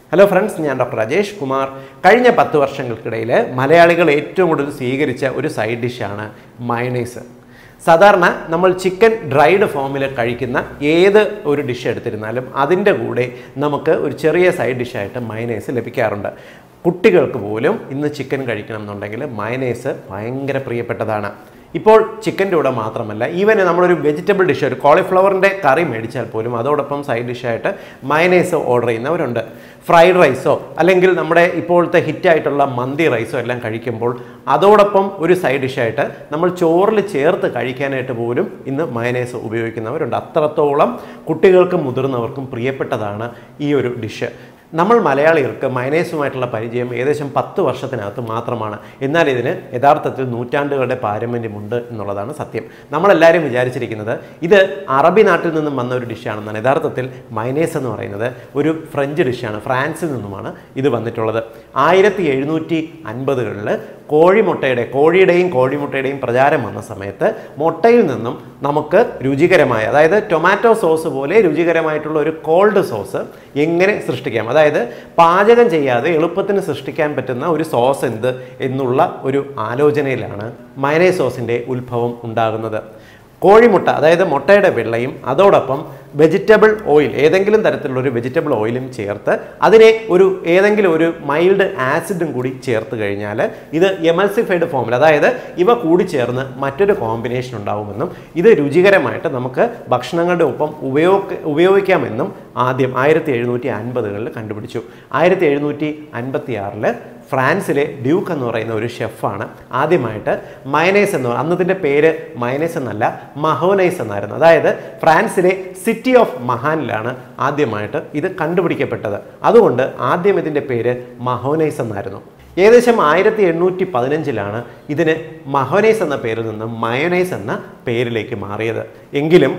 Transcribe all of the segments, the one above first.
Hello friends, ഞാൻ doctor Rajesh Kumar. കഴിഞ്ഞ 10 വർഷങ്ങൾക്കിടയിൽ മലയാളികൾ ഏറ്റവും കൂടുതൽ സ്വീകരിച്ച ഒരു സൈഡ് ഡിഷാണ് മയണൈസ്. സാധാരണ നമ്മൾ ചിക്കൻ ഡ്രൈഡ് ഫോമിൽ കഴിക്കുന്ന ഏത് ഒരു ഡിഷ് എടുത്തിരുന്നാലും അതിൻ്റെ കൂടെ നമുക്ക് ഒരു ചെറിയ സൈഡ് ഡിഷായിട്ട് മയണൈസ് ലഭിക്കാറുണ്ട്. കുട്ടികൾക്ക് പോലും ഇന്ന് ചിക്കൻ കഴിക്കണം എന്നുണ്ടെങ്കിൽ മയണൈസ് ഭയങ്കര പ്രിയപ്പെട്ടതാണ്. ഇപ്പോൾ ചിക്കൻ്റെ കൂടെ മാത്രമല്ല, ഈവൻ നമ്മളൊരു വെജിറ്റബിൾ ഡിഷ്, ഒരു കോളിഫ്ലവറിൻ്റെ കറി മേടിച്ചാൽ പോലും അതോടൊപ്പം സൈഡ് ഡിഷായിട്ട് മയണൈസ് ഓർഡർ ചെയ്യുന്നവരുണ്ട്. ഫ്രൈഡ് റൈസോ അല്ലെങ്കിൽ നമ്മുടെ ഇപ്പോഴത്തെ ഹിറ്റായിട്ടുള്ള മന്തി റൈസോ എല്ലാം കഴിക്കുമ്പോൾ അതോടൊപ്പം ഒരു സൈഡ് ഡിഷായിട്ട് നമ്മൾ ചോറിൽ ചേർത്ത് കഴിക്കാനായിട്ട് പോലും ഇന്ന് മയണൈസ് ഉപയോഗിക്കുന്നവരുണ്ട്. അത്രത്തോളം കുട്ടികൾക്കും മുതിർന്നവർക്കും പ്രിയപ്പെട്ടതാണ് ഈ ഒരു ഡിഷ്. നമ്മൾ മലയാളികൾക്ക് മയണൈസുമായിട്ടുള്ള പരിചയം ഏകദേശം 10 വർഷത്തിനകത്ത് മാത്രമാണ്. എന്നാൽ ഇതിന് യഥാർത്ഥത്തിൽ നൂറ്റാണ്ടുകളുടെ പാരമ്പര്യമുണ്ട് എന്നുള്ളതാണ് സത്യം. നമ്മളെല്ലാവരും വിചാരിച്ചിരിക്കുന്നത് ഇത് അറബി നാട്ടിൽ നിന്നും വന്ന ഒരു ഡിഷാണെന്നാണ്. യഥാർത്ഥത്തിൽ മയണൈസ് എന്ന് പറയുന്നത് ഒരു ഫ്രഞ്ച് ഡിഷാണ്. ഫ്രാൻസിൽ നിന്നുമാണ് ഇത് വന്നിട്ടുള്ളത്. 1750കളിൽ കോഴിയുടെയും കോഴിമുട്ടയുടെയും പ്രചാരം വന്ന സമയത്ത് മുട്ടയിൽ നിന്നും നമുക്ക് രുചികരമായ, അതായത് ടൊമാറ്റോ സോസ് പോലെ രുചികരമായിട്ടുള്ള ഒരു കോൾഡ് സോസ് എങ്ങനെ സൃഷ്ടിക്കാം, അതായത് പാചകം ചെയ്യാതെ എളുപ്പത്തിന് സൃഷ്ടിക്കാൻ പറ്റുന്ന ഒരു സോസ് എന്ത് എന്നുള്ള ഒരു ആലോചനയിലാണ് മയണൈസ് സോസിൻ്റെ ഉത്ഭവം ഉണ്ടാകുന്നത്. കോഴിമുട്ട, അതായത് മുട്ടയുടെ വെള്ളയും അതോടൊപ്പം വെജിറ്റബിൾ ഓയിൽ, ഏതെങ്കിലും തരത്തിലുള്ളൊരു വെജിറ്റബിൾ ഓയിലും ചേർത്ത് അതിനെ ഏതെങ്കിലും ഒരു മൈൽഡ് ആസിഡും കൂടി ചേർത്ത് കഴിഞ്ഞാൽ ഇത് എമൽസിഫൈഡ് ഫോമിൽ, അതായത് ഇവ കൂടി ചേർന്ന് മറ്റൊരു കോമ്പിനേഷൻ ഉണ്ടാവുമെന്നും ഇത് രുചികരമായിട്ട് നമുക്ക് ഭക്ഷണങ്ങളുടെ ഒപ്പം ഉപയോഗിക്കാമെന്നും ആദ്യം 1750കളിൽ കണ്ടുപിടിച്ചു. 1756 ഫ്രാൻസിലെ ഡ്യൂക്ക് എന്ന് പറയുന്ന ഒരു ഷെഫാണ് ആദ്യമായിട്ട് മയണൈസ് എന്ന് പറയുന്നത്, അന്നതിൻ്റെ പേര് മയണൈസ് എന്നല്ല മഹോനൈസ് എന്നായിരുന്നു. അതായത് ഫ്രാൻസിലെ സിറ്റി ഓഫ് മഹാനിലാണ് ആദ്യമായിട്ട് ഇത് കണ്ടുപിടിക്കപ്പെട്ടത്. അതുകൊണ്ട് ആദ്യം ഇതിൻ്റെ പേര് മഹോനൈസ് എന്നായിരുന്നു. ഏകദേശം 1815ലാണ് ഇതിന് മഹോനൈസ് എന്ന പേരിൽ നിന്ന് മയോനൈസ് എന്ന പേരിലേക്ക് മാറിയത്. എങ്കിലും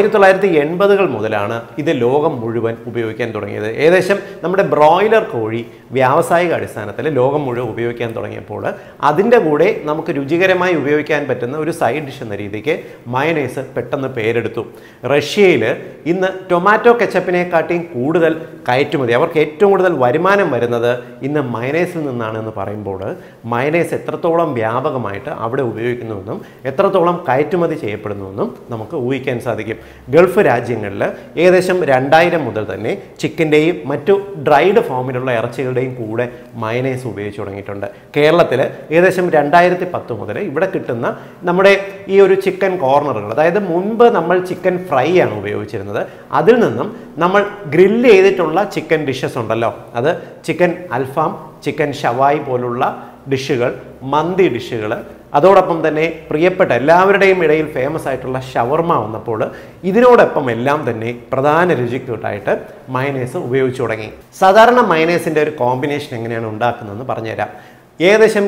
1980കൾ മുതലാണ് ഇത് ലോകം മുഴുവൻ ഉപയോഗിക്കാൻ തുടങ്ങിയത്. ഏകദേശം നമ്മുടെ ബ്രോയിലർ കോഴി വ്യാവസായിക അടിസ്ഥാനത്തിൽ ലോകം മുഴുവൻ ഉപയോഗിക്കാൻ തുടങ്ങിയപ്പോൾ അതിൻ്റെ കൂടെ നമുക്ക് രുചികരമായി ഉപയോഗിക്കാൻ പറ്റുന്ന ഒരു സൈഡ് ഡിഷ് എന്ന രീതിക്ക് മയോനൈസ് പെട്ടെന്ന് പേരെടുത്തു. റഷ്യയിൽ ഇന്ന് ടൊമാറ്റോ കെച്ചപ്പിനെക്കാട്ടിയും കൂടുതൽ കയറ്റുമതി, അവർക്ക് ഏറ്റവും കൂടുതൽ വരുമാനം വരുന്നത് ഇന്ന് മയണൈസിൽ നിന്നാണെന്ന് പറയുമ്പോൾ മയണൈസ് എത്രത്തോളം വ്യാപകമായിട്ട് അവിടെ ഉപയോഗിക്കുന്നുവെന്നും എത്രത്തോളം കയറ്റുമതി ചെയ്യപ്പെടുന്നുവെന്നും നമുക്ക് ഊഹിക്കാൻ സാധിക്കും. ഗൾഫ് രാജ്യങ്ങളിൽ ഏകദേശം 2000 മുതൽ തന്നെ ചിക്കൻ്റെയും മറ്റു ഡ്രൈഡ് ഫോമിലുള്ള ഇറച്ചികളുടെയും കൂടെ മയണൈസ് ഉപയോഗിച്ച് തുടങ്ങിയിട്ടുണ്ട്. കേരളത്തിൽ ഏകദേശം 2010 മുതൽ ഇവിടെ കിട്ടുന്ന നമ്മുടെ ഈ ഒരു ചിക്കൻ കോർണറുകൾ, അതായത് മുൻപ് നമ്മൾ ചിക്കൻ ഫ്രൈ ആണ് ഉപയോഗിച്ചിരുന്നത്, അതിൽ നിന്നും നമ്മൾ ഗ്രില്ല് ചെയ്തിട്ടുള്ള ചിക്കൻ ഡിഷസ് ഉണ്ടല്ലോ, അത് ചിക്കൻ അൽഫാം, ചിക്കൻ ഷവായി പോലുള്ള ഡിഷുകൾ, മന്തി ഡിഷുകൾ, അതോടൊപ്പം തന്നെ പ്രിയപ്പെട്ട എല്ലാവരുടെയും ഇടയിൽ ഫേമസ് ആയിട്ടുള്ള ഷവർമ വന്നപ്പോൾ ഇതിനോടൊപ്പം എല്ലാം തന്നെ പ്രധാന രുചിക്കൂട്ടായിട്ട് മയണൈസ് ഉപയോഗിച്ചു തുടങ്ങി. സാധാരണ മയണൈസിൻ്റെ ഒരു കോമ്പിനേഷൻ എങ്ങനെയാണ് ഉണ്ടാക്കുന്നതെന്ന് പറഞ്ഞുതരാം. ഏകദേശം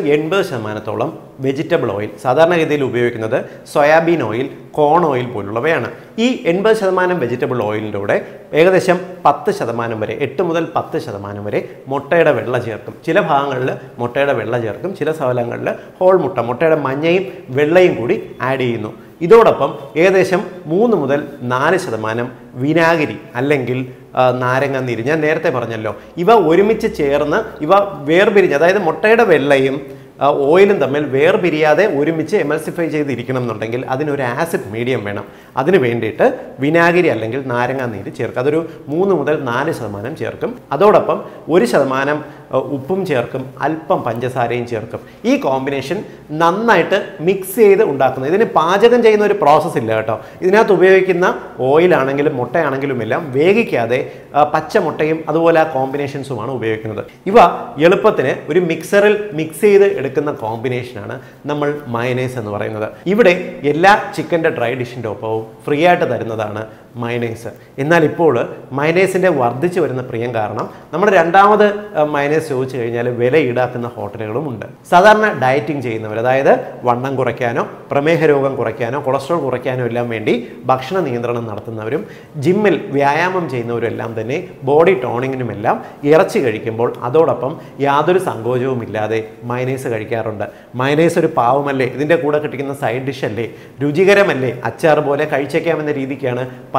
80% വെജിറ്റബിൾ ഓയിൽ, സാധാരണഗതിയിൽ ഉപയോഗിക്കുന്നത് സോയാബീൻ ഓയിൽ, കോൺ ഓയിൽ പോലുള്ളവയാണ്. ഈ 80% വെജിറ്റബിൾ ഓയിലിൻ്റെ കൂടെ ഏകദേശം 10% വരെ, 8 മുതൽ 10% വരെ മുട്ടയുടെ വെള്ള ചേർക്കും. ചില ഭാഗങ്ങളിൽ മുട്ടയുടെ വെള്ള ചേർക്കും, ചില സ്ഥലങ്ങളിൽ ഹോൾ മുട്ടയുടെ മഞ്ഞയും വെള്ളയും കൂടി ആഡ് ചെയ്യുന്നു. ഇതോടൊപ്പം ഏകദേശം 3 മുതൽ 4% വിനാഗിരി അല്ലെങ്കിൽ നാരങ്ങ നീര്, ഞാൻ നേരത്തെ പറഞ്ഞല്ലോ, ഇവ ഒരുമിച്ച് ചേർന്ന് ഇവ വേർപിരിഞ്ഞ്, അതായത് മുട്ടയുടെ വെള്ളയും ഓയിലും തമ്മിൽ വേർപിരിയാതെ ഒരുമിച്ച് എമൽസിഫൈ ചെയ്തിരിക്കണം എന്നുണ്ടെങ്കിൽ അതിനൊരു ആസിഡ് മീഡിയം വേണം. അതിന് വേണ്ടിയിട്ട് വിനാഗിരി അല്ലെങ്കിൽ നാരങ്ങ നീര് ചേർക്കും. അതൊരു 3 മുതൽ 4% ചേർക്കും. അതോടൊപ്പം 1% ഉപ്പും ചേർക്കും, അല്പം പഞ്ചസാരയും ചേർക്കും. ഈ കോമ്പിനേഷൻ നന്നായിട്ട് മിക്സ് ചെയ്ത് ഉണ്ടാക്കുന്നത്. ഇതിന് പാചകം ചെയ്യുന്ന ഒരു പ്രോസസ്സ് ഇല്ല കേട്ടോ. ഇതിനകത്ത് ഉപയോഗിക്കുന്ന ഓയിലാണെങ്കിലും മുട്ടയാണെങ്കിലും എല്ലാം വേവിക്കാതെ പച്ചമുട്ടയും അതുപോലെ ആ കോമ്പിനേഷൻസുമാണ് ഉപയോഗിക്കുന്നത്. ഇവ എളുപ്പത്തിന് ഒരു മിക്സറിൽ മിക്സ് ചെയ്ത് എടുക്കുന്ന കോമ്പിനേഷനാണ് നമ്മൾ മയണൈസ് എന്ന് പറയുന്നത്. ഇവിടെ എല്ലാ ചിക്കൻ്റെ ഡ്രൈ ഡിഷിൻ്റെ ഒപ്പവും ഫ്രീ ആയിട്ട് തരുന്നതാണ് മയണൈസ്. എന്നാൽ ഇപ്പോൾ മയണൈസിൻ്റെ വർദ്ധിച്ചു വരുന്ന പ്രിയം കാരണം നമ്മൾ രണ്ടാമത് മയണൈസ് ചോദിച്ചു കഴിഞ്ഞാൽ വില ഈടാക്കുന്ന ഹോട്ടലുകളും ഉണ്ട്. സാധാരണ ഡയറ്റിംഗ് ചെയ്യുന്നവർ, അതായത് വണ്ണം കുറയ്ക്കാനോ പ്രമേഹ രോഗം കുറയ്ക്കാനോ കൊളസ്ട്രോൾ കുറയ്ക്കാനോ എല്ലാം വേണ്ടി ഭക്ഷണ നിയന്ത്രണം നടത്തുന്നവരും ജിമ്മിൽ വ്യായാമം ചെയ്യുന്നവരും എല്ലാം തന്നെ ബോഡി ടോണിങ്ങിനുമെല്ലാം ഇറച്ചി കഴിക്കുമ്പോൾ അതോടൊപ്പം യാതൊരു സങ്കോചവും ഇല്ലാതെ മയണൈസ് കഴിക്കാറുണ്ട്. മയണൈസ് ഒരു പാവമല്ലേ, ഇതിൻ്റെ കൂടെ കിട്ടിക്കുന്ന സൈഡ് ഡിഷ് അല്ലേ, രുചികരമല്ലേ, അച്ചാർ പോലെ കഴിച്ചേക്കാമെന്ന രീതിക്കാണ്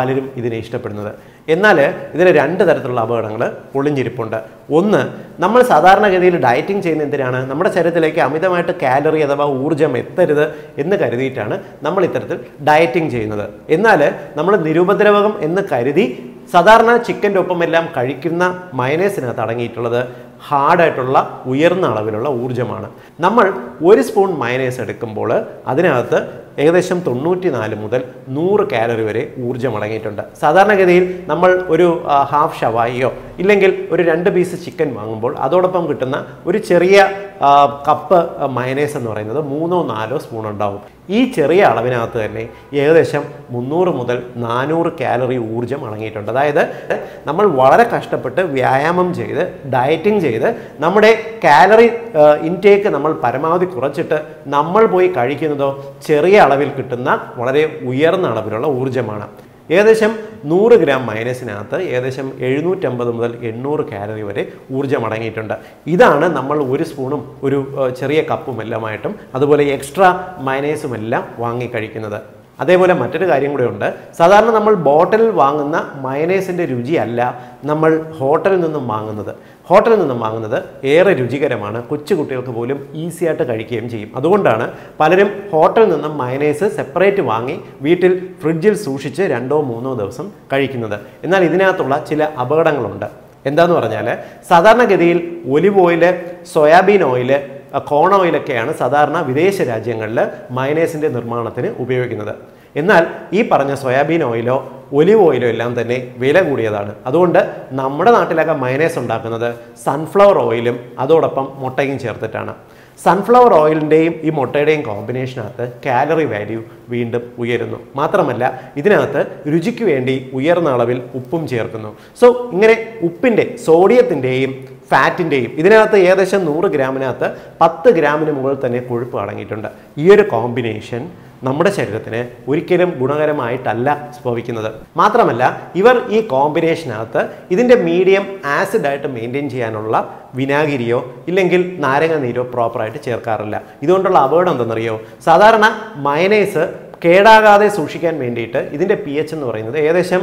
പലരും ഇതിനെ ഇഷ്ടപ്പെടുന്നത്. എന്നാൽ ഇതിന് രണ്ട് തരത്തിലുള്ള അപകടങ്ങൾ ഒളിഞ്ഞിരിപ്പുണ്ട്. ഒന്ന്, നമ്മൾ സാധാരണഗതിയിൽ ഡയറ്റിംഗ് ചെയ്യുന്ന എന്തിനാണ്? നമ്മുടെ ശരീരത്തിലേക്ക് അമിതമായിട്ട് കാലറി അഥവാ ഊർജ്ജം എത്തരുത് എന്ന് കരുതിയിട്ടാണ് നമ്മൾ ഇത്തരത്തിൽ ഡയറ്റിംഗ് ചെയ്യുന്നത്. എന്നാൽ നമ്മൾ നിരുപദ്രവകം എന്ന് കരുതി സാധാരണ ചിക്കൻ്റെ ഒപ്പമെല്ലാം കഴിക്കുന്ന മയനൈസിനകത്ത് അടങ്ങിയിട്ടുള്ളത് ഹാർഡായിട്ടുള്ള ഉയർന്ന അളവിലുള്ള ഊർജ്ജമാണ്. നമ്മൾ 1 സ്പൂൺ മയനൈസ് എടുക്കുമ്പോൾ അതിനകത്ത് ഏകദേശം 94 മുതൽ 100 കാലറി വരെ ഊർജ്ജം അടങ്ങിയിട്ടുണ്ട്. സാധാരണഗതിയിൽ നമ്മൾ ഒരു ഹാഫ് ഷവായിയോ ഇല്ലെങ്കിൽ ഒരു 2 പീസ് ചിക്കൻ വാങ്ങുമ്പോൾ അതോടൊപ്പം കിട്ടുന്ന ഒരു ചെറിയ കപ്പ് മയനൈസ് എന്ന് പറയുന്നത് 3-4 സ്പൂൺ ഉണ്ടാവും. ഈ ചെറിയ അളവിനകത്ത് തന്നെ ഏകദേശം 300 മുതൽ 400 കാലറി ഊർജ്ജം അടങ്ങിയിട്ടുണ്ട്. അതായത് നമ്മൾ വളരെ കഷ്ടപ്പെട്ട് വ്യായാമം ചെയ്ത് ഡയറ്റിംഗ് ചെയ്ത് നമ്മുടെ കാലറി ഇൻടേക്ക് നമ്മൾ പരമാവധി കുറച്ചിട്ട് നമ്മൾ പോയി കഴിക്കുന്നതോ ചെറിയ അളവിൽ കിട്ടുന്ന വളരെ ഉയർന്ന അളവിലുള്ള ഊർജ്ജമാണ്. ഏകദേശം 100 ഗ്രാം മയനൈസിനകത്ത് ഏകദേശം 750 മുതൽ 800 കാലറി വരെ ഊർജ്ജം അടങ്ങിയിട്ടുണ്ട്. ഇതാണ് നമ്മൾ 1 സ്പൂണും ഒരു ചെറിയ കപ്പും എല്ലാമായിട്ടും അതുപോലെ എക്സ്ട്രാ മയനൈസും എല്ലാം വാങ്ങി കഴിക്കുന്നത്. അതേപോലെ മറ്റൊരു കാര്യം കൂടെ ഉണ്ട്. സാധാരണ നമ്മൾ ബോട്ടിലിൽ വാങ്ങുന്ന മയനൈസിൻ്റെ രുചിയല്ല നമ്മൾ ഹോട്ടലിൽ നിന്നും വാങ്ങുന്നത്. ഹോട്ടലിൽ നിന്നും വാങ്ങുന്നത് ഏറെ രുചികരമാണ്, കൊച്ചുകുട്ടികൾക്ക് പോലും ഈസി ആയിട്ട് കഴിക്കുകയും ചെയ്യും. അതുകൊണ്ടാണ് പലരും ഹോട്ടലിൽ നിന്നും മയനൈസ് സെപ്പറേറ്റ് വാങ്ങി വീട്ടിൽ ഫ്രിഡ്ജിൽ സൂക്ഷിച്ച് 2-3 ദിവസം കഴിക്കുന്നത്. എന്നാൽ ഇതിനകത്തുള്ള ചില അപകടങ്ങളുണ്ട്. എന്താന്ന് പറഞ്ഞാൽ സാധാരണഗതിയിൽ olive oil, soyabean oil, corn ഓയിലൊക്കെയാണ് സാധാരണ വിദേശ രാജ്യങ്ങളിൽ മയനൈസിൻ്റെ നിർമ്മാണത്തിന് ഉപയോഗിക്കുന്നത്. എന്നാൽ ഈ പറഞ്ഞ സോയാബീൻ ഓയിലോ ഒലിവ് ഓയിലോ എല്ലാം തന്നെ വില കൂടിയതാണ്. അതുകൊണ്ട് നമ്മുടെ നാട്ടിലൊക്കെ മയനൈസ് ഉണ്ടാക്കുന്നത് സൺഫ്ലവർ ഓയിലും അതോടൊപ്പം മുട്ടയും ചേർത്തിട്ടാണ്. സൺഫ്ലവർ ഓയിലിൻ്റെയും ഈ മുട്ടയുടെയും കോമ്പിനേഷനകത്ത് കാലറി വാല്യൂ വീണ്ടും ഉയരുന്നു. മാത്രമല്ല ഇതിനകത്ത് രുചിക്ക് വേണ്ടി ഉയർന്ന അളവിൽ ഉപ്പും ചേർക്കുന്നു. സോ ഇങ്ങനെ ഉപ്പിൻ്റെ, സോഡിയത്തിൻ്റെയും ഫാറ്റിൻ്റെയും ഇതിനകത്ത് ഏകദേശം 100 ഗ്രാമിനകത്ത് 10 ഗ്രാമിന് മുകളിൽ തന്നെ കൊഴുപ്പ് അടങ്ങിയിട്ടുണ്ട്. ഈ ഒരു കോമ്പിനേഷൻ നമ്മുടെ ശരീരത്തിന് ഒരിക്കലും ഗുണകരമായിട്ടല്ല സംഭവിക്കുന്നത്. മാത്രമല്ല ഇവർ ഈ കോമ്പിനേഷനകത്ത് ഇതിൻ്റെ മീഡിയം ആസിഡായിട്ട് മെയിൻറ്റെയിൻ ചെയ്യാനുള്ള വിനാഗിരിയോ ഇല്ലെങ്കിൽ നാരങ്ങ നീരോ പ്രോപ്പറായിട്ട് ചേർക്കാറില്ല. ഇതുകൊണ്ടുള്ള അപകടം എന്തെന്നറിയോ? സാധാരണ മയനൈസ് കേടാകാതെ സൂക്ഷിക്കാൻ വേണ്ടിയിട്ട് ഇതിൻ്റെ pH എന്ന് പറയുന്നത് ഏകദേശം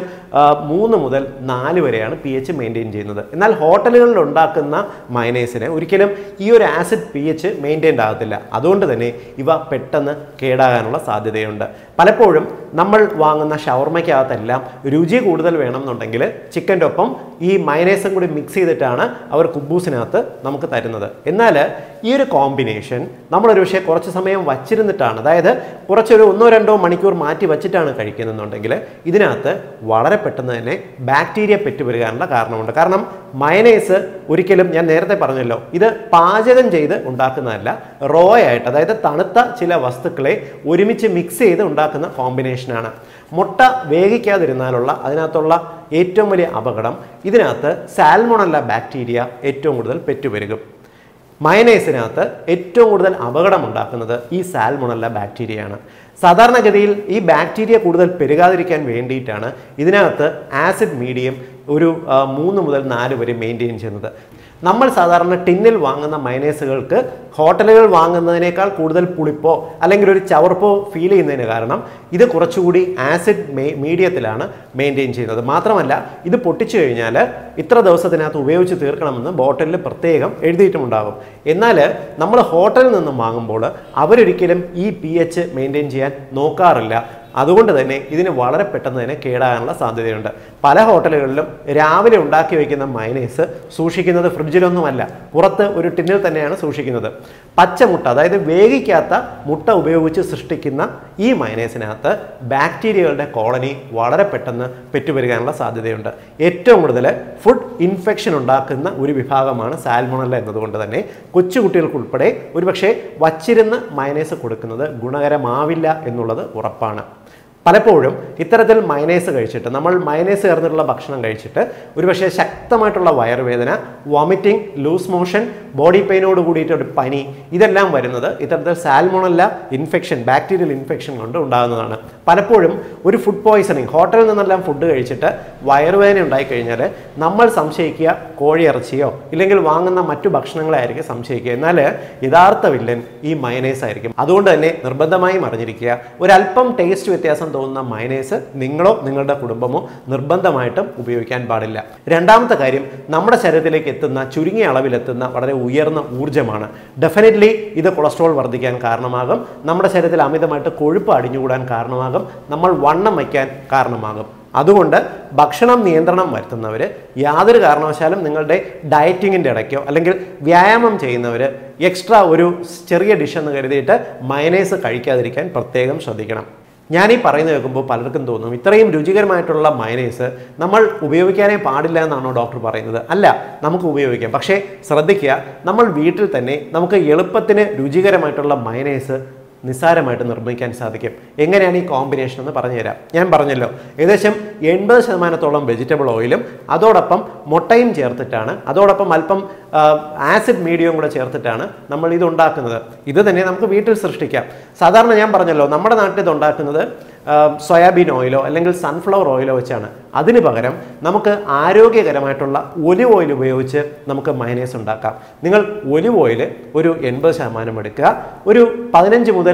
3 മുതൽ 4 വരെയാണ് pH മെയിൻറ്റെയിൻ ചെയ്യുന്നത്. എന്നാൽ ഹോട്ടലുകളിൽ ഉണ്ടാക്കുന്ന മയനൈസിന് ഒരിക്കലും ഈ ഒരു ആസിഡ് pH മെയിൻറ്റെയിൻഡ് ആകത്തില്ല. അതുകൊണ്ട് തന്നെ ഇവ പെട്ടെന്ന് കേടാകാനുള്ള സാധ്യതയുണ്ട്. പലപ്പോഴും നമ്മൾ വാങ്ങുന്ന ഷവർമയ്ക്കകത്തെല്ലാം രുചി കൂടുതൽ വേണമെന്നുണ്ടെങ്കിൽ ചിക്കൻ്റെ ഒപ്പം ഈ മയനൈസും കൂടി മിക്സ് ചെയ്തിട്ടാണ് അവർ കുബൂസിനകത്ത് നമുക്ക് തരുന്നത്. എന്നാൽ ഈ ഒരു കോമ്പിനേഷൻ നമ്മളൊരു പക്ഷേ കുറച്ച് സമയം വച്ചിരുന്നിട്ടാണ്, അതായത് കുറച്ചൊരു 1-2 മണിക്കൂർ മാറ്റി വച്ചിട്ടാണ് കഴിക്കുന്നുണ്ടെങ്കിൽ ഇതിനകത്ത് വളരെ പെട്ടെന്ന് തന്നെ ബാക്ടീരിയ പെറ്റുവരുവാനുള്ള കാരണമുണ്ട്. കാരണം മയനൈസ് ഒരിക്കലും, ഞാൻ നേരത്തെ പറഞ്ഞല്ലോ, ഇത് പാചകം ചെയ്ത് ഉണ്ടാക്കുന്നതല്ല, റോ ആയിട്ട് അതായത് തണുത്ത ചില വസ്തുക്കളെ ഒരുമിച്ച് മിക്സ് ചെയ്ത് ഉണ്ടാക്കുന്ന കോമ്പിനേഷനാണ്. മുട്ട വേവിക്കാതിരുന്നാലുള്ള അതിനകത്തുള്ള ഏറ്റവും വലിയ അപകടം ഇതിനകത്ത് സാൽമോണല്ല ബാക്ടീരിയ ഏറ്റവും കൂടുതൽ പെറ്റുപെരുകും. മയനൈസിനകത്ത് ഏറ്റവും കൂടുതൽ അപകടം ഉണ്ടാക്കുന്നത് ഈ സാൽമോണല്ല ബാക്ടീരിയയാണ്. സാധാരണഗതിയിൽ ഈ ബാക്ടീരിയ കൂടുതൽ പെരുകാതിരിക്കാൻ വേണ്ടിയിട്ടാണ് ഇതിനകത്ത് ആസിഡ് മീഡിയം ഒരു 3 മുതൽ 4 വരെ മെയിൻറ്റെയിൻ ചെയ്യുന്നത്. നമ്മൾ സാധാരണ ടിന്നിൽ വാങ്ങുന്ന മയനൈസുകൾക്ക് ഹോട്ടലുകൾ വാങ്ങുന്നതിനേക്കാൾ കൂടുതൽ പുളിപ്പോ അല്ലെങ്കിൽ ഒരു ചവർപ്പോ ഫീൽ ചെയ്യുന്നതിന് കാരണം ഇത് കുറച്ചുകൂടി ആസിഡ് മീഡിയത്തിലാണ് മെയിൻറ്റെയിൻ ചെയ്യുന്നത്. മാത്രമല്ല ഇത് പൊട്ടിച്ചു കഴിഞ്ഞാൽ ഇത്ര ദിവസത്തിനകത്ത് ഉപയോഗിച്ച് തീർക്കണമെന്ന് ബോട്ടിലിൽ പ്രത്യേകം എഴുതിയിട്ടുമുണ്ടാകും. എന്നാൽ നമ്മൾ ഹോട്ടലിൽ നിന്നും വാങ്ങുമ്പോൾ അവരൊരിക്കലും ഈ pH മെയിൻറ്റെയിൻ ചെയ്യാൻ നോക്കാറില്ല. അതുകൊണ്ട് തന്നെ ഇതിന് വളരെ പെട്ടെന്ന് തന്നെ കേടാകാനുള്ള സാധ്യതയുണ്ട്. പല ഹോട്ടലുകളിലും രാവിലെ ഉണ്ടാക്കി വയ്ക്കുന്ന മയനൈസ് സൂക്ഷിക്കുന്നത് ഫ്രിഡ്ജിലൊന്നുമല്ല, പുറത്ത് ഒരു ടിന്നിൽ തന്നെയാണ് സൂക്ഷിക്കുന്നത്. പച്ചമുട്ട, അതായത് വേവിക്കാത്ത മുട്ട ഉപയോഗിച്ച് സൃഷ്ടിക്കുന്ന ഈ മയനൈസിനകത്ത് ബാക്ടീരിയകളുടെ കോളനി വളരെ പെട്ടെന്ന് പെറ്റുവരുവാനുള്ള സാധ്യതയുണ്ട്. ഏറ്റവും കൂടുതൽ ഫുഡ് ഇൻഫെക്ഷൻ ഉണ്ടാക്കുന്ന ഒരു വിഭാഗമാണ് സാൽമോണല്ല എന്നതുകൊണ്ട് തന്നെ കൊച്ചുകുട്ടികൾക്കുൾപ്പെടെ ഒരുപക്ഷെ വച്ചിരുന്ന് മയനൈസ് കൊടുക്കുന്നത് ഗുണകരമാവില്ല എന്നുള്ളത് ഉറപ്പാണ്. പലപ്പോഴും ഇത്തരത്തിൽ മയനൈസ് കഴിച്ചിട്ട്, നമ്മൾ മയനൈസ് ചേർന്നിട്ടുള്ള ഭക്ഷണം കഴിച്ചിട്ട് ഒരുപക്ഷെ ശക്തമായിട്ടുള്ള വയറുവേദന, വോമിറ്റിംഗ്, ലൂസ് മോഷൻ, ബോഡി പെയിനോട് കൂടിയിട്ടൊരു പനി, ഇതെല്ലാം വരുന്നത് ഇത്തരത്തിൽ സാൽമോണല്ല ഇൻഫെക്ഷൻ, ബാക്ടീരിയൽ ഇൻഫെക്ഷൻ കൊണ്ട് ഉണ്ടാകുന്നതാണ്. പലപ്പോഴും ഒരു ഫുഡ് പോയ്സണിങ്, ഹോട്ടലിൽ നിന്നെല്ലാം ഫുഡ് കഴിച്ചിട്ട് വയറുവേദന ഉണ്ടായിക്കഴിഞ്ഞാൽ നമ്മൾ സംശയിക്കുക കോഴിയിറച്ചിയോ ഇല്ലെങ്കിൽ വാങ്ങുന്ന മറ്റു ഭക്ഷണങ്ങളായിരിക്കും സംശയിക്കുക. എന്നാൽ യഥാർത്ഥ വില്ലൻ ഈ മയനൈസ് ആയിരിക്കും. അതുകൊണ്ട് തന്നെ നിർബന്ധമായും അറിഞ്ഞിരിക്കുക, ഒരല്പം ടേസ്റ്റ് വ്യത്യാസം തോന്നുന്ന മയനൈസ് നിങ്ങളോ നിങ്ങളുടെ കുടുംബമോ നിർബന്ധമായിട്ടും ഉപയോഗിക്കാൻ പാടില്ല. രണ്ടാമത്തെ കാര്യം, നമ്മുടെ ശരീരത്തിലേക്ക് എത്തുന്ന ചുരുങ്ങിയ അളവിലെത്തുന്ന വളരെ ഉയർന്ന ഊർജ്ജമാണ്. ഡെഫിനറ്റ്ലി ഇത് കൊളസ്ട്രോൾ വർദ്ധിക്കാൻ കാരണമാകും, നമ്മുടെ ശരീരത്തിൽ അമിതമായിട്ട് കൊഴുപ്പ് അടിഞ്ഞുകൂടാൻ കാരണമാകും, നമ്മൾ വണ്ണം വയ്ക്കാൻ കാരണമാകും. അതുകൊണ്ട് ഭക്ഷണം നിയന്ത്രണം വരുത്തുന്നവർ യാതൊരു കാരണവശാലും നിങ്ങളുടെ ഡയറ്റിങ്ങിൻ്റെ ഇടയ്ക്കോ അല്ലെങ്കിൽ വ്യായാമം ചെയ്യുന്നവർ എക്സ്ട്രാ ഒരു ചെറിയ ഡിഷ് എന്ന് കരുതിയിട്ട് മയനൈസ് കഴിക്കാതിരിക്കാൻ പ്രത്യേകം ശ്രദ്ധിക്കണം. ഞാനീ പറയുന്നത് കേൾക്കുമ്പോൾ പലർക്കും തോന്നും ഇത്രയും രുചികരമായിട്ടുള്ള മയനൈസ് നമ്മൾ ഉപയോഗിക്കാനേ പാടില്ല എന്നാണോ ഡോക്ടർ പറയുന്നത്? അല്ല, നമുക്ക് ഉപയോഗിക്കാം. പക്ഷേ ശ്രദ്ധിക്കുക, നമ്മൾ വീട്ടിൽ തന്നെ നമുക്ക് എളുപ്പത്തിന് രുചികരമായിട്ടുള്ള മയനൈസ് നിസ്സാരമായിട്ട് നിർമ്മിക്കാൻ സാധിക്കും. എങ്ങനെയാണ് ഈ കോമ്പിനേഷൻ എന്ന് പറഞ്ഞുതരാം. ഞാൻ പറഞ്ഞല്ലോ, ഏകദേശം 80% വെജിറ്റബിൾ ഓയിലും അതോടൊപ്പം മുട്ടയും ചേർത്തിട്ടാണ്, അതോടൊപ്പം അല്പം ആസിഡ് മീഡിയവും കൂടെ ചേർത്തിട്ടാണ് നമ്മൾ ഇത് ഉണ്ടാക്കുന്നത്. ഇത് തന്നെ നമുക്ക് വീട്ടിൽ സൃഷ്ടിക്കാം. സാധാരണ ഞാൻ പറഞ്ഞല്ലോ, നമ്മുടെ നാട്ടിൽ ഇത് ഉണ്ടാക്കുന്നത് സോയാബീൻ ഓയിലോ അല്ലെങ്കിൽ സൺഫ്ലവർ ഓയിലോ വെച്ചാണ്. അതിന് പകരം നമുക്ക് ആരോഗ്യകരമായിട്ടുള്ള ഒലിവ് ഓയിൽ ഉപയോഗിച്ച് നമുക്ക് മയനൈസ് ഉണ്ടാക്കാം. നിങ്ങൾ ഒലിവ് ഓയിൽ ഒരു 80% എടുക്കുക, ഒരു 15 മുതൽ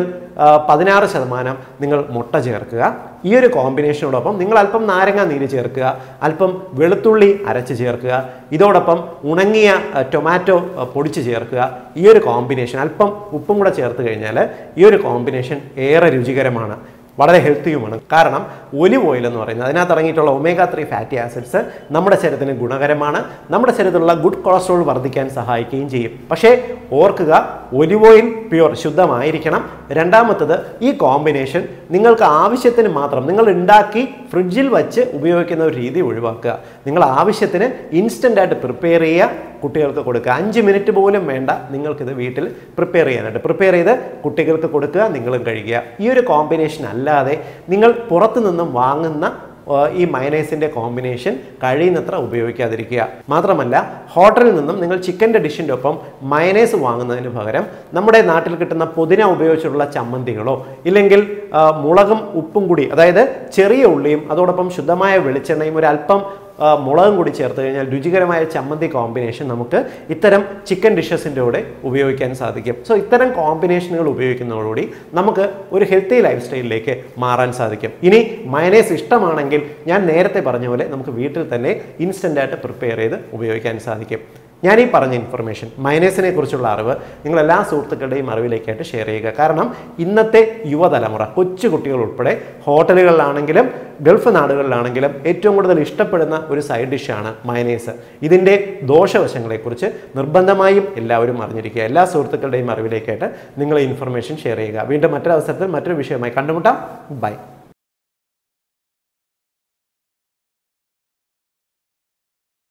16% നിങ്ങൾ മുട്ട ചേർക്കുക. ഈ ഒരു കോമ്പിനേഷനോടൊപ്പം നിങ്ങൾ അല്പം നാരങ്ങ നീര് ചേർക്കുക, അല്പം വെളുത്തുള്ളി അരച്ച് ചേർക്കുക, ഇതോടൊപ്പം ഉണങ്ങിയ ടൊമാറ്റോ പൊടിച്ച് ചേർക്കുക. ഈ ഒരു കോമ്പിനേഷൻ അല്പം ഉപ്പും കൂടെ ചേർത്ത് കഴിഞ്ഞാൽ ഈ ഒരു കോമ്പിനേഷൻ ഏറെ രുചികരമാണ്, വളരെ ഹെൽത്തിയുമാണ്. കാരണം ഒലിവ് ഓയിൽ എന്ന് പറയുന്നത് അതിനകത്ത് ഇറങ്ങിയിട്ടുള്ള omega-3 ഫാറ്റി ആസിഡ്സ് നമ്മുടെ ശരീരത്തിന് ഗുണകരമാണ്, നമ്മുടെ ശരീരത്തിലുള്ള ഗുഡ് കൊളസ്ട്രോൾ വർദ്ധിക്കാൻ സഹായിക്കുകയും ചെയ്യും. പക്ഷേ ഓർക്കുക, ഒലിവ് ഓയിൽ പ്യുവർ ശുദ്ധമായിരിക്കണം. രണ്ടാമത്തത്, ഈ കോമ്പിനേഷൻ നിങ്ങൾക്ക് ആവശ്യത്തിന് മാത്രം നിങ്ങൾ ഉണ്ടാക്കി ഫ്രിഡ്ജിൽ വച്ച് ഉപയോഗിക്കുന്ന ഒരു രീതി ഒഴിവാക്കുക. നിങ്ങൾ ആവശ്യത്തിന് ഇൻസ്റ്റൻ്റ് ആയിട്ട് പ്രിപ്പയർ ചെയ്യുക, കുട്ടികൾക്ക് കൊടുക്കുക. 5 മിനിറ്റ് പോലും വേണ്ട നിങ്ങൾക്കിത് വീട്ടിൽ പ്രിപ്പയർ ചെയ്യാനായിട്ട്. പ്രിപ്പയർ ചെയ്ത് കുട്ടികൾക്ക് കൊടുക്കുക, നിങ്ങളും കഴിക്കുക. ഈ ഒരു കോമ്പിനേഷൻ അല്ലാതെ നിങ്ങൾ പുറത്തു നിന്നും വാങ്ങുന്ന ഈ മയനൈസിൻ്റെ കോമ്പിനേഷൻ കഴിയുന്നത്ര ഉപയോഗിക്കാതിരിക്കുക. മാത്രമല്ല, ഹോട്ടലിൽ നിന്നും നിങ്ങൾ ചിക്കൻ്റെ ഡിഷിൻ്റെ ഒപ്പം മയനൈസ് വാങ്ങുന്നതിന് പകരം നമ്മുടെ നാട്ടിൽ കിട്ടുന്ന പുതിന ഉപയോഗിച്ചുള്ള ചമ്മന്തികളോ ഇല്ലെങ്കിൽ മുളകും ഉപ്പും കൂടി, അതായത് ചെറിയ ഉള്ളിയും അതോടൊപ്പം ശുദ്ധമായ വെളിച്ചെണ്ണയും ഒരു അല്പം മുളകും കൂടി ചേർത്ത് കഴിഞ്ഞാൽ രുചികരമായ ചമ്മന്തി കോമ്പിനേഷൻ നമുക്ക് ഇത്തരം ചിക്കൻ ഡിഷസിൻ്റെ കൂടെ ഉപയോഗിക്കാൻ സാധിക്കും. സോ ഇത്തരം കോമ്പിനേഷനുകൾ ഉപയോഗിക്കുന്നതോടുകൂടി നമുക്ക് ഒരു ഹെൽത്തി ലൈഫ് സ്റ്റൈലിലേക്ക് മാറാൻ സാധിക്കും. ഇനി മയനൈസ് ഇഷ്ടമാണെങ്കിൽ ഞാൻ നേരത്തെ പറഞ്ഞ പോലെ നമുക്ക് വീട്ടിൽ തന്നെ ഇൻസ്റ്റൻ്റായിട്ട് പ്രിപ്പയർ ചെയ്ത് ഉപയോഗിക്കാൻ സാധിക്കും. ഞാനീ പറഞ്ഞ ഇൻഫർമേഷൻ, മയനൈസിനെ കുറിച്ചുള്ള അറിവ് നിങ്ങൾ എല്ലാ സുഹൃത്തുക്കളുടെയും അറിവിലേക്കായിട്ട് ഷെയർ ചെയ്യുക. കാരണം ഇന്നത്തെ യുവതലമുറ, കൊച്ചു കുട്ടികൾ ഉൾപ്പെടെ ഹോട്ടലുകളിലാണെങ്കിലും ഗൾഫ് നാടുകളിലാണെങ്കിലും ഏറ്റവും കൂടുതൽ ഇഷ്ടപ്പെടുന്ന ഒരു സൈഡ് ഡിഷാണ് മയനൈസ്. ഇതിൻ്റെ ദോഷവശങ്ങളെക്കുറിച്ച് നിർബന്ധമായും എല്ലാവരും അറിഞ്ഞിരിക്കുക. എല്ലാ സുഹൃത്തുക്കളുടെയും അറിവിലേക്കായിട്ട് നിങ്ങൾ ഇൻഫർമേഷൻ ഷെയർ ചെയ്യുക. വീണ്ടും മറ്റൊരു അവസരത്തിൽ മറ്റൊരു വിഷയമായി കണ്ടുമുട്ടാം. ബൈ.